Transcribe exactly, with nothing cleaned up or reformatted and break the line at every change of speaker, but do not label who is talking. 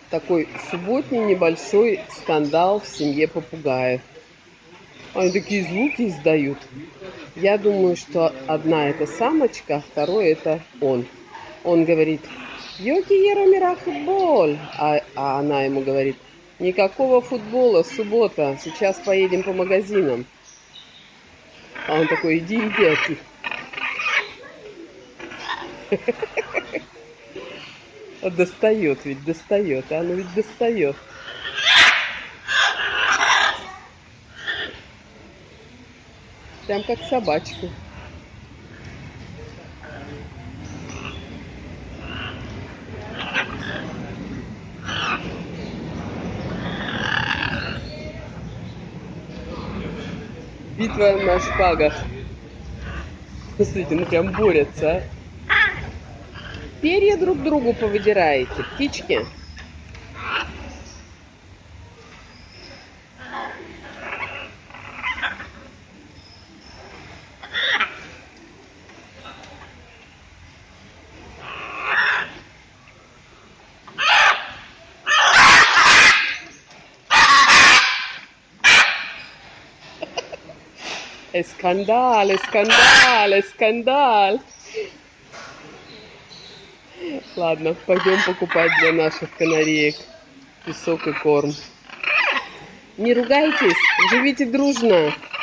Такой субботний небольшой скандал в семье попугаев. Они такие звуки издают. Я думаю, что одна это самочка, а второй это он. Он говорит: «Yo quiero mirar футбол», а, а она ему говорит: «Никакого футбола, суббота, сейчас поедем по магазинам». А он такой: «Иди, иди, Ати». Достает ведь, достает, а ну ведь достает. Прям как собачку. Битва на шпагах. Смотрите, ну прям борются, а. Перья друг другу повыдираете, птички. Скандал, скандал, скандал. Ладно, пойдем покупать для наших канареек песок и корм. Не ругайтесь, живите дружно.